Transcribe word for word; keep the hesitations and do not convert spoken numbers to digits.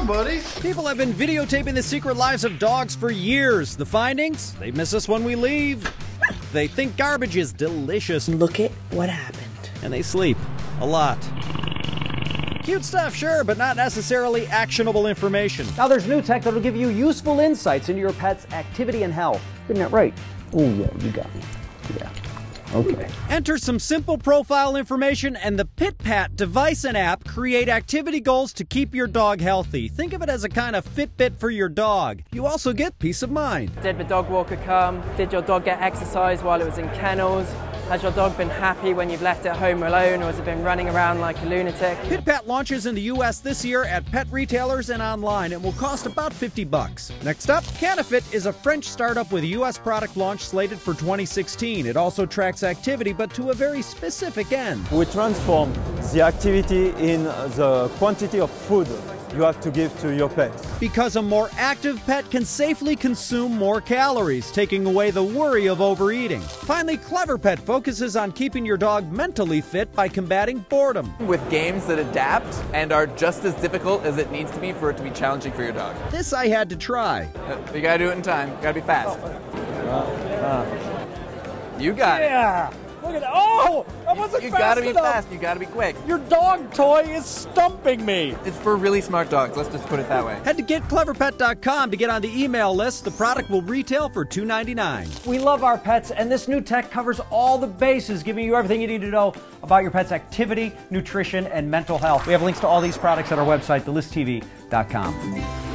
on, buddy. People have been videotaping the secret lives of dogs for years. The findings? They miss us when we leave. They think garbage is delicious. Look at what happened. And they sleep. A lot. Cute stuff, sure, but not necessarily actionable information. Now there's new tech that'll give you useful insights into your pet's activity and health. Isn't that right? Oh yeah, you got me. Yeah. Okay. Enter some simple profile information and the PitPat device and app create activity goals to keep your dog healthy. Think of it as a kind of Fitbit for your dog. You also get peace of mind. Did the dog walker come? Did your dog get exercise while it was in kennels? Has your dog been happy when you've left it home alone, or has it been running around like a lunatic? PitPat launches in the U S this year at pet retailers and online and will cost about fifty bucks. Next up, Canifit is a French startup with a U S product launch slated for twenty sixteen. It also tracks activity, but to a very specific end. We transform the activity in the quantity of food you have to give to your pet. Because a more active pet can safely consume more calories, taking away the worry of overeating. Finally, CleverPet focuses on keeping your dog mentally fit by combating boredom. With games that adapt and are just as difficult as it needs to be for it to be challenging for your dog. This I had to try. You gotta do it in time. You gotta be fast. Uh, uh. You got it. Yeah. Look at that. Oh, that wasn't You fast gotta be enough. fast. You gotta be quick. Your dog toy is stumping me. It's for really smart dogs. Let's just put it that way. Head to get clever pet dot com to get on the email list. The product will retail for two ninety-nine. We love our pets, and this new tech covers all the bases, giving you everything you need to know about your pet's activity, nutrition, and mental health. We have links to all these products at our website, the list T V dot com.